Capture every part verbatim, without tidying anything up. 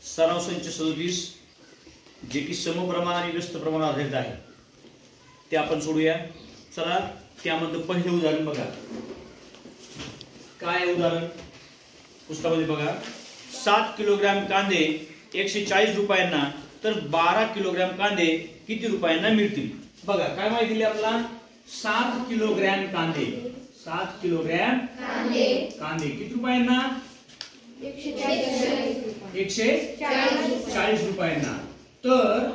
सराव संच सदतीस जे की समप्रमाण आणि व्यस्त प्रमाणात आधारित आहे ते आपण सोडूया। चला त्यामध्ये पहिले उदाहरण बघा। काय उदाहरण पुस्तकामध्ये बघा, सात किलोग्रॅम कांदे एकशे चाळीस रुपयांना तर बारा किलोग्रॅम कांदे किती रुपयांना मिळतील। बघा काय माहिती दिली आपल्याला, सात किलोग्रॅम कांदे सात किलोग्रॅम कांदे कांदे किती रुपयांना, एकशे चाळीस रुपयांना, तर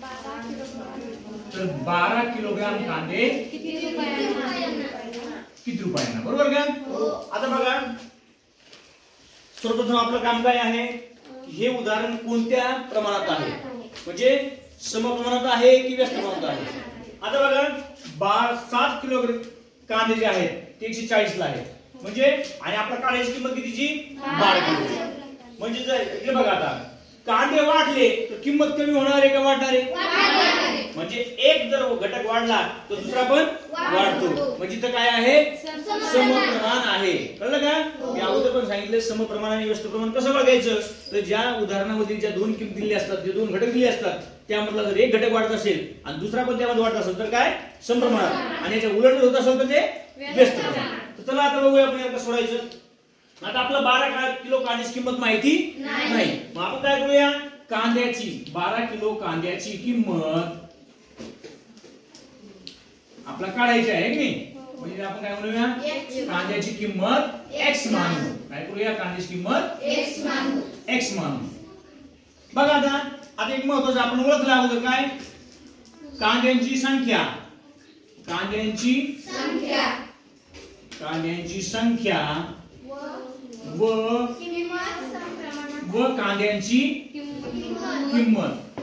तर बारा किलोग्रॅम कांदे किती रुपयांना, बरोबर का? आता बघा सर्वप्रथम आपलं काम काय आहे, हे उदाहरण कोणत्या प्रमाणात आहे, म्हणजे समप्रमाणात आहे की व्यस्त प्रमाणात आहे। आता बघा बार सात किलोग्रॅम कांदे जे आहेत ते एकशे चाळीस ला आहेत, म्हणजे आणि आपल्या कांद्याची किंमत कितीची, बारा किलो, म्हणजे जर इकडे बघा आता कांदे वाढले तर किंमत कमी होणार आहे का वाढणार आहे, म्हणजे एक जर घटक वाढला तर दुसरा पण वाढतो, म्हणजे इथं काय आहे, समप्रमाण आहे। कळलं का? मी अगोदर पण सांगितलं समप्रमाण आणि व्यस्त प्रमाण कसं बघायचं, तर ज्या उदाहरणामध्ये ज्या दोन किंमती दिल्या असतात, जे दोन घटक दिले असतात त्यामधला जर एक घटक वाढत असेल आणि दुसरा पण त्यामध्ये वाढत असेल तर काय समप्रमाणात, आणि याच्या उलट होत असेल तर ते व्यस्त प्रमाण। तर चला आता बघूया आपण कसं सोडायचं। आता आपला बारा किलो कांद्याची किंमत माहिती नाही, मग आपण काय करूया, कांद्याची बारा किलो कांद्याची किंमत आपला काढायची आहे की नाही, म्हणजे आपण काय म्हणूया, कांद्याची किंमत एक्स मानू। काय करूया, कांद्याची किंमत एक्स मानू एक्स मानू बघा आता आता एक महत्त्वाचं आपण ओळखलं अगोदर काय, कांद्यांची संख्या कांद्यांची संख्या कांद्यांची संख्या व व कांद्यांची किंमत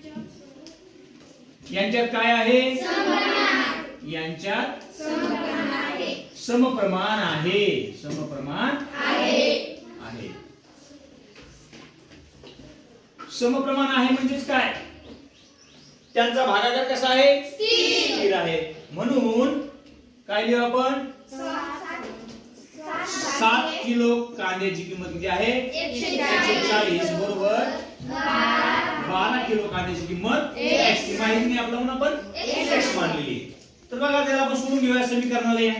यांच्यात काय आहे, यांच्यात समप्रमाण आहे समप्रमाण आहे समप्रमाण आहे म्हणजेच काय, त्यांचा भागाकार कसा आहे, स्थिर आहे, म्हणून काय लिहू आपण, सात किलो कांद्याची किंमत किती आहे, एकशे चाळीस बरोबर बारा किलो कांद्याची किंमत एक्स, माहिती नाही आपल्याला म्हणून आपण एक्स मानलेली। तर बघा त्याला आपण सोडून घेऊया समीकरणाला।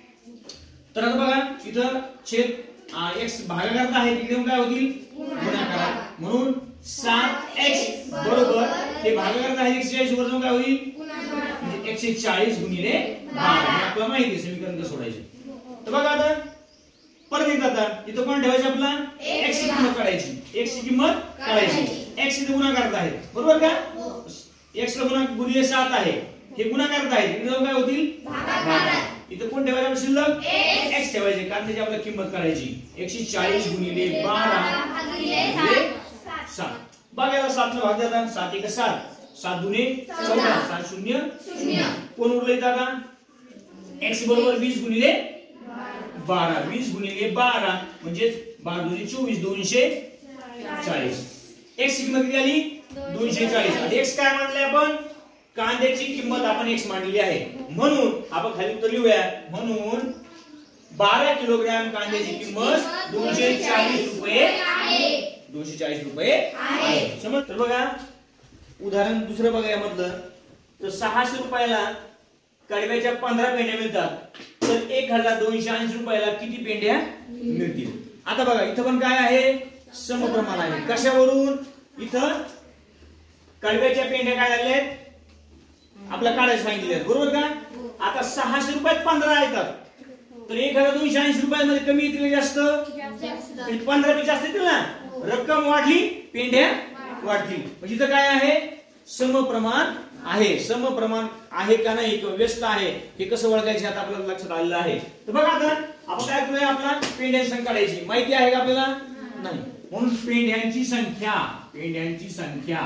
तर आता बघा इथं छेद एक्स भागाकार आहे, तिकडे काय होतील गुणाकार, म्हणून सात एक्स बरोबर हे भागाकार आहे एकशे चाळीस वरून काय होईल, म्हणजे एकशे चाळीस गुणिले बारा, आपल्याला माहिती समीकरण कसं सोडायचं। तर बघा आता परत एकदा आता इथं कोण ठेवायचं, आपला एक्स ची किंमत काढायची एक्स ची किंमत काढायची एक्स इथे गुणाकार आहे, बरोबर का, एक्स ला गुणा गुणिले सात आहे, हे गुणाकार आहे, इथे काय होतील भागाकार, इथं कोण ठेवायचं शिल्लक एक्स ठेवायचे, कारण त्याची आपल्याला किंमत काढायची एकशे चाळीस गुणिले बारा भागिले सात। बघायला सात ला भाग द्या, सात एक सात, सात दुने चौदा, सात शून्य शून्य, कोण उरलं इथं आता, एक्स बरोबर वीस गुणिले बारा, वीस गुणिले बारा म्हणजे बारा दुने चोवीस, दोनशे चाळीस, एक्स ची किंमत किती आली, दोनशे चाळीस, आणि एक्स काय मानले आपण, कांद्याची किंमत आपण एक्स मांडलेली आहे, म्हणून आपण खाली उत्तर लिहूया, म्हणून बारा किलोग्रॅम कांद्याची किंमत दोनशे चाळीस रुपये आहे दोनशे चाळीस रुपये आहे, समज। तर बघा उदाहरण दुसरं बघा यामधलं, तर सहाशे रुपयाला कडव्याच्या पंधरा पेंड्या मिळतात, तर एक हजार दोनशे ऐंशी रुपयाला किती पेंड्या मिळतील। आता बघा इथं पण काय आहे, समप्रमाण आहे, कशावरून, इथं कडव्याच्या पेंड्या काय झाल्या आहेत आपल्या काढायला सांगितले, बरोबर का। आता सहाशे रुपयात पंधरा येतात, तर एक हजार दोनशे ऐंशी रुपयामध्ये कमी येतील जास्त, पंधरा पेक्षा जास्त येतील ना, रक्कम वाढली पेंड्या वाढतील, म्हणजे इथं काय आहे, समप्रमाण आहे समप्रमाण आहे का नाही किंवा व्यस्त आहे हे कसं ओळखायचं आता आपल्याला लक्षात आलेलं आहे। तर बघा आता आपण काय करूया, आपला पेंड्यांची संख्या काढायची, माहिती आहे का आपल्याला, नाही, म्हणून पेंड्यांची संख्या पेंड्यांची संख्या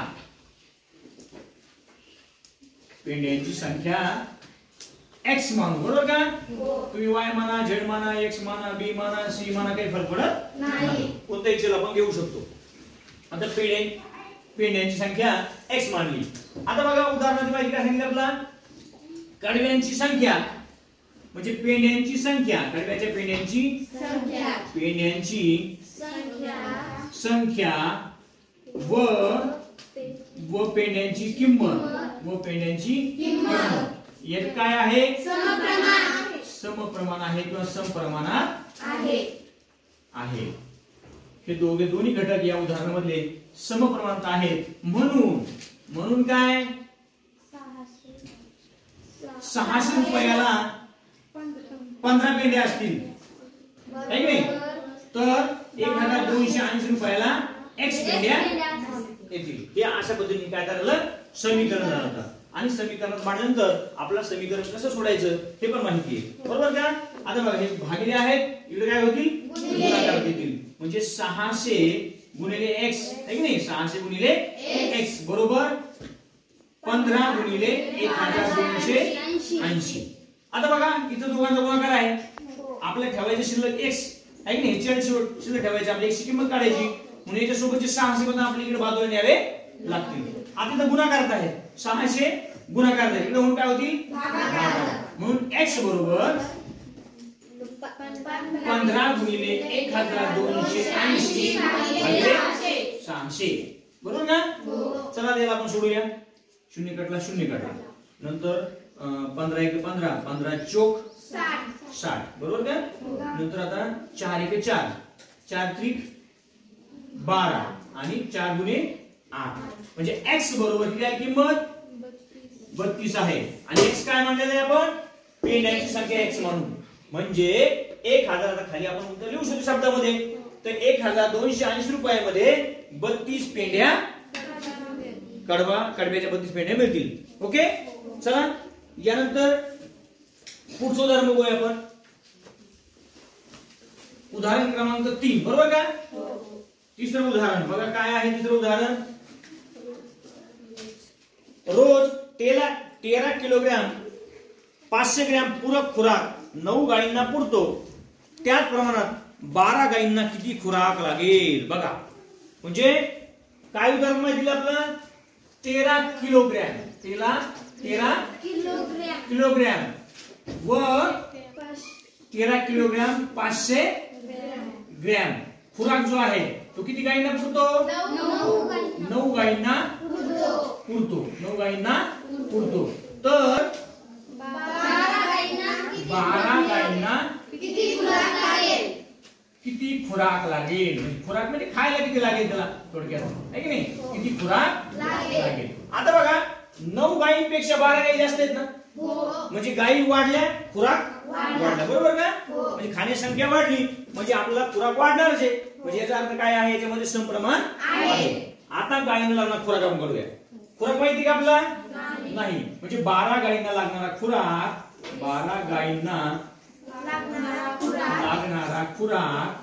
पेंड्यांची संख्या एक्स मानू, बरोबर का, तुम्ही वाय माना, झेड माना, एक्स माना, बी माना, सी माना, काही फरक पडत नाही, कोणताही चल आपण घेऊ शकतो। आता पेंड्या पेंड्यांची संख्या एक्स मानली। आता बघा उदाहरणाची माहिती काय सांगितलं, आपला कडव्यांची संख्या म्हणजे पेंड्यांची संख्या, कडव्याच्या पेंड्यांची संख्या पेंड्यांची संख्या संख्या व व पेंड्यांची किंमत व पेंड्यांची किंमत यात काय आहे समप्रमाण समप्रमाण आहे किंवा समप्रमाणात आहे आहे हे दोघे दोन्ही घटक या उदाहरणामधले समप्रमाणात आहेत म्हणून म्हणून काय सहाशे रुपयाला पंधरा पेंड्या असतील है की नाही तर एक हजार दोनशे ऐंशी रुपयाला एक्स पेंड्या येतील हे अशा पद्धतीने काय करायला समीकरण झालं आणि समीकरणात मांडल्यानंतर आपला समीकरण कसं सोडायचं हे पण माहिती आहे बरोबर का आता बघा हे भागिले आहेत इकडे काय होतील गुणाकार होतील म्हणजे सहाशे गुणिले x है की नाही सहाशे गुणिले x बरोबर पंधरा गुणिले एक हजार दोनशे ऐंशी आता बघा इथं दोघांचा गुणाकार आहे आपल्याला ठेवायचं शिल्लक x है की नाही चाळीस शिल्लक ठेवायचं आपल्या x ची किंमत काढायची म्हणून याच्या सोबतचे सहाशे पण आपल्या इकडे बाजूला न्यावे लागतील आता इथं गुणाकार आहे सहाशे गुणाकार आहे इकडे म्हणून काय होतील भागाकार म्हणून x बरोबर पंधरा गुणिले एक हजार दोनशे ऐंशी भागिले सहाशे बरोबर ना चला त्याला आपण सोडूया शून्य कटला शून्य कटला नंतर पंधरा एक पंधरा पंधरा चौक साठ बरोबर का नंतर आता चार एक चार चार त्रिक बारा आणि चार गुणे आठ म्हणजे x बरोबर किती आहे किंमत बत्तीस आहे आणि x काय म्हणलेलं आहे आपण पेंड्यांची संख्या x म्हणून म्हणजे एक हजार खाली आपण उत्तर लिहू शकतो शब्दामध्ये तर एक हजार दोनशे ऐंशी रुपयामध्ये बत्तीस पेंड्या कडवा कडव्याच्या बत्तीस पेंड्या मिळतील ओके चला यानंतर पुढचं उदाहरण बघूया आपण उदाहरण क्रमांक तीन बरोबर का तिसरं उदाहरण बघा काय आहे तिसरं उदाहरण रोज तेरा तेरा किलोग्रॅम पाचशे ग्रॅम पूरक खुराक नऊ गायींना पुरतो त्याच प्रमाणात बारा गायींना किती खुराक लागेल बघा म्हणजे काय उदाहरण माहिती दिलं आपलं तेरा किलोग्रॅम तेरा तेरा किलोग्रॅम किलोग्रॅम व तेरा किलोग्रॅम पाचशे ग्रॅम खुराक जो आहे तो किती गायींना पुरतो नऊ गायींना पुरतो नऊ गायींना पुरतो तर बारा गायींना किती खुराक लागेल किती खुराक लागेल खुराक म्हणजे खायला किती लागेल त्याला थोडक्यात आहे की नाही किती खुराक लागेल आता बघा नऊ गायींपेक्षा बारा गायी जास्त आहेत ना म्हणजे गायी वाढल्या खुराक वाढला बरोबर का म्हणजे खाण्याची संख्या वाढली म्हणजे आपल्याला खुराक वाढणारच आहे म्हणजे याचा अर्थ काय आहे याच्यामध्ये समप्रमाण आहे आता गायींना लागणार खुराक आपण करूया खुराक माहिती का आपला नाही म्हणजे बारा गायींना लागणारा खुराक बारा गायींना लागणारा खुराक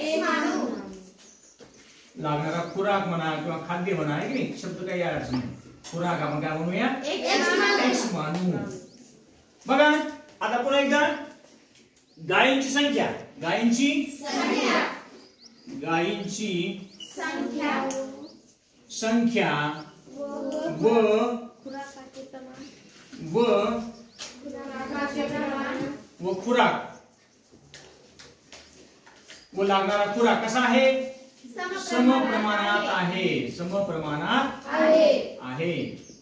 लागणारा खुराक म्हणा किंवा खाद्य म्हणा आहे की नाही शब्द काही अडचण नाही खुराक आपण काय म्हणूया एक्स मानू बघा आता पुन्हा एकदा गायींची संख्या गायींची संख्या गायींची संख्या संख्या व व व खुराक व लागणारा खुराक कसा आहे समप्रमाणात आहे समप्रमाणात आहे आहे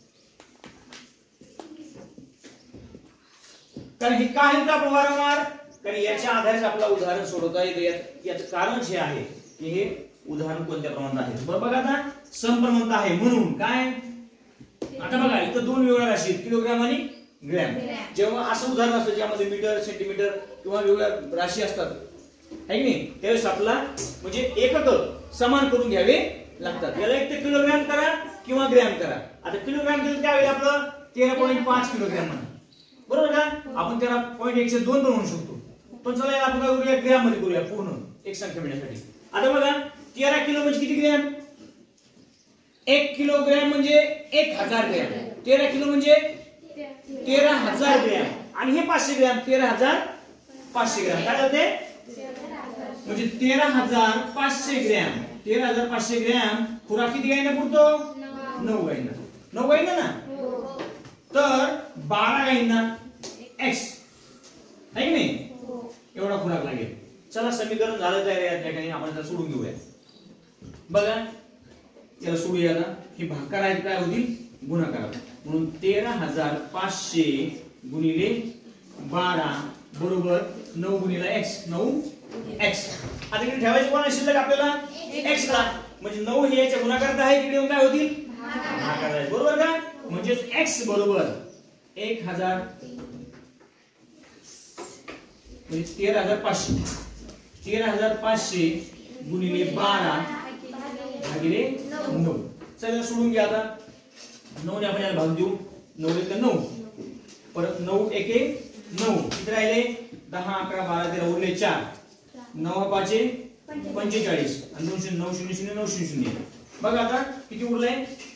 कारण हे काय का वारंवार कारण याच्या आधारे आपला उदाहरण सोडवता येतं याचं कारण जे आहे की हे उदाहरण कोणत्या प्रमाणात आहे बरोबर बघा आता समप्रमाणात आहे म्हणून काय आता बघा इथं दोन वेगवेगळ्या राशी किलोग्राम आणि ग्रॅम जेव्हा असं उदाहरण असतं ज्यामध्ये मीटर सेंटीमीटर किंवा वेगवेगळ्या राशी असतात है की नाही त्यावेळेस आपला म्हणजे एकक समान करून घ्यावे लागतात याला एक ते किलोग्राम करा किंवा ग्रॅम करा आता किलोग्राम केलं त्यावेळेस आपलं तेरा पॉईंट पाच किलोग्राम म्हणा बरोबर का आपण तेरा पॉईंट एकशे दोन पण म्हणू शकतो पण चला आपण काय करूया ग्रॅम मध्ये करूया पूर्ण एक संख्या मिळण्यासाठी आता बघा तेरा किलो म्हणजे किती ग्रॅम एक किलोग्रॅम म्हणजे एक हजार ग्रॅम तेरा किलो म्हणजे तेरा हजार ग्रॅम आणि हे पाचशे ग्रॅम तेरा हजार पाचशे ग्रॅम काय होते म्हणजे तेरा हजार पाचशे ग्रॅम तेरा हजार पाचशे ग्रॅम खुराक किती गायींना पुरतो नऊ गायींना नऊ गायींना ना तर बारा गायींना एक्स आहे की नाही एवढा खुराक लागेल चला समीकरण झालं तयार या ठिकाणी आपण त्याला सोडून घेऊया बघा याला सोडूया आता. हे भागाकार आहेत काय होतील गुणाकार. म्हणून तेरा हजार पाचशे गुणिले बारा बरोबर नऊ गुणिले एक्स. नऊ एक्स. आता इकडे ठेवायचे कोणा शिल्लक आपल्याला एक्स ला. म्हणजे नऊ हे याच्या गुणाकारात आहे. तिकडे काय होतील भागाकार आहे. बरोबर का. म्हणजे एक्स बरोबर एक हजार म्हणजे तेरा हजार पाचशे. तेरा हजार पाचशे गुणिले बारा भागिले नऊ. चला सोडून घ्या आता. नऊ ने आपण याला भाग देऊ. नऊ एक नऊ परत नऊ एक नऊ. किती राहिले दहा अकरा बारा तेरा उरले चार. नऊ पाचे पंचेचाळीस आणि दोन शून्य नऊ शून्य शून्य नऊ शून्य शून्य. बघा आता किती उरले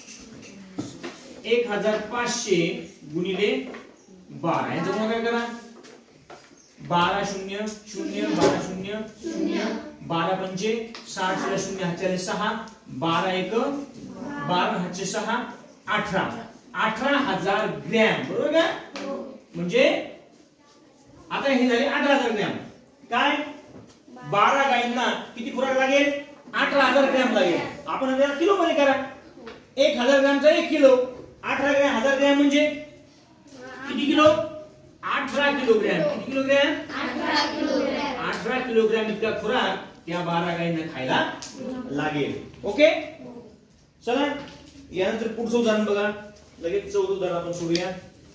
एक हजार पाचशे गुणिले बारा. यांचं गुणाकार करा. बारा शून्य शून्य बारा शून्य शून्य बारा पंचे साठ शून्य हातचे सहा. बारा एक बारा हातचे सहा अठरा. अठरा हजार ग्रॅम. बरोबर का. म्हणजे आता हे झाले अठरा हजार ग्रॅम. काय बारा गायींना किती खुराक लागेल अठरा हजार ग्रॅम लागेल. आपण त्याला किलो मध्ये करा. एक हजार ग्रॅमचा एक किलो. अठरा ग्रॅम हजार ग्रॅम म्हणजे किती किलो अठरा किलोग्रॅम. किती किलोग्रॅम अठरा किलोग्रॅम इतका खुराक त्या बारा गायींना खायला लागेल. ओके. चला यानंतर पुढचं उदाहरण बघा. लगेच चौथं उदाहरण आपण सोडूया.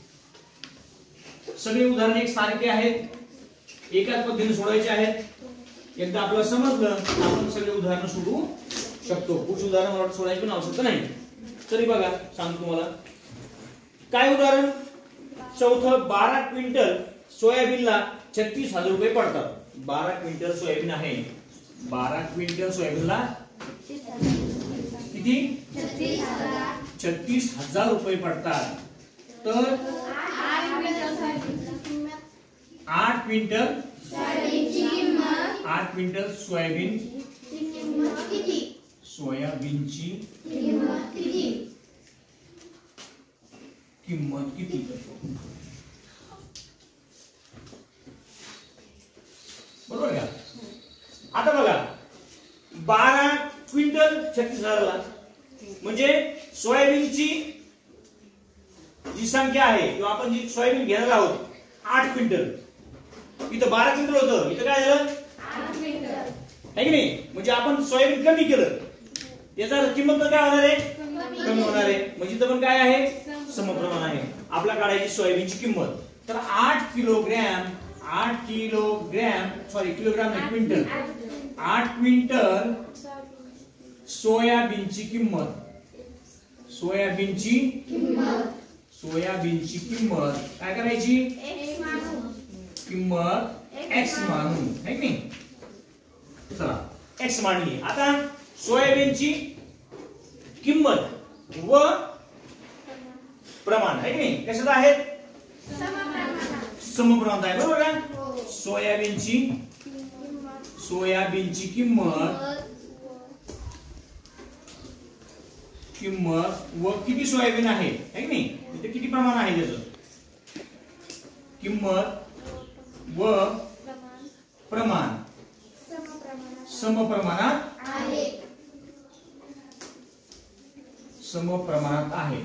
सगळे उदाहरण एक सारखे आहेत. एकाच पद्धतीने सोडवायचे आहेत. एकदा आपल्याला समजलं आपण सगळे उदाहरण सोडवू शकतो. पुढचं उदाहरण मला सोडायची पण आवश्यकता नाही. तरी बघा सांगतो तुम्हाला काय उदाहरण. चौथं बारा क्विंटल सोयाबीनला छत्तीस हजार रुपये पडतात. बारा क्विंटल सोयाबीन आहे. बारा क्विंटल सोयाबीनला किती छत्तीस हजार रुपये पडतात. तर आठ क्विंटल आठ क्विंटल सोयाबीन सोयाबीनची किंमत किती. बरोबर का. आता बघा बारा क्विंटल छत्तीस हजारला म्हणजे सोयाबीनची जी संख्या आहे किंवा आपण जी सोयाबीन घेणार आहोत आठ क्विंटल. इथं बारा क्विंटल होतं. इथं काय झालं आहे की नाही. म्हणजे आपण सोयाबीन कमी केलं याचा किंमत काय होणार आहे कमी होणार आहे. म्हणजे इथं पण काय आहे समप्रमाण आहे. आपला काढायची सोयाबीनची किंमत. तर आठ किलोग्रॅम आठ किलोग्रॅम सॉरी किलोग्रॅम नाही क्विंटल. आठ क्विंटल सोयाबीनची किंमत सोयाबीनची सोयाबीनची किंमत काय करायची किंमत एक्स मानून है की नाही. चला एक्स मानली. आता सोयाबीनची किंमत व प्रमाण आहे की नाही कशात आहेत समप्रमाणात आहे. बरोबर का. सोयाबीनची सोयाबीनची किंमत किंमत व किती सोयाबीन आहे है की नाही. इथे किती प्रमाण आहे त्याचं किंमत व प्रमाण समप्रमाणात आहे समप्रमाणात आहे.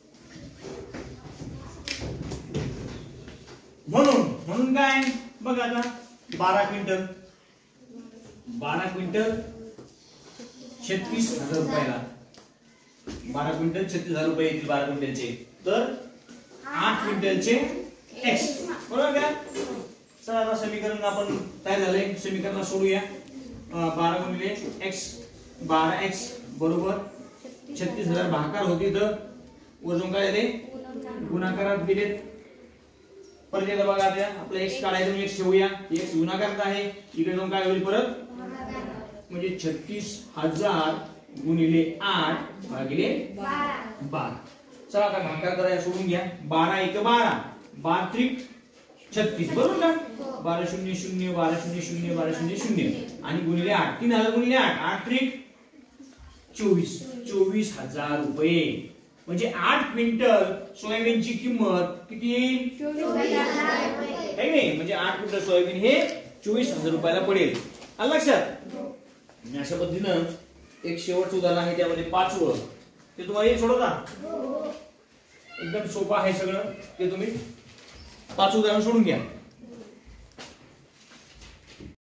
म्हणून म्हणून काय बघा आता बारा क्विंटल बारा क्विंटल छत्तीस हजार रुपयाला बारा क्विंटल छत्तीस हजार रुपये येतील बारा क्विंटलचे. तर आठ क्विंटलचे एक्स. बरोबर का. चला आता समीकरण आपण काय झालंय समीकरण सोडूया. बारा गुणिले एक्स बारा एक्स बरोबर छत्तीस हजार भागाकार होती. तर वजन काय झाले गुणाकारात गेलेत. परत एकदा बघा आता आपलं एक्स काढायचं एक्स ठेवूया. एक्स गुणाकारात आहे. इकडे जाऊन काय होईल परत म्हणजे छत्तीस हजार गुणिले आठ भागिले बारा. चला आता भागाकार करायला सोडून घ्या. बारा एक बारा बारा त्रिक छत्तीस. बरोबर का. बारा शून्य शून्य बारा शून्य शून्य बारा शून्य शून्य आणि गुणिले आठ तीन हजार गुणिले आठ आठ त्रिक चोवीस चोवीस हजार रुपये. म्हणजे आठ क्विंटल सोयाबीनची किंमत किती येईल है नाही. म्हणजे आठ क्विंटल सोयाबीन हे चोवीस हजार रुपयाला पडेल. आलं लक्षात. अशा पद्धतीनं एक शेवटचं उदाहरण आहे त्यामध्ये पाचवं, ते तुम्हाला येईल सोडवता? एकदम सोपं आहे सगळं, ते तुम्ही पाच उदाहरण सोडून घ्या.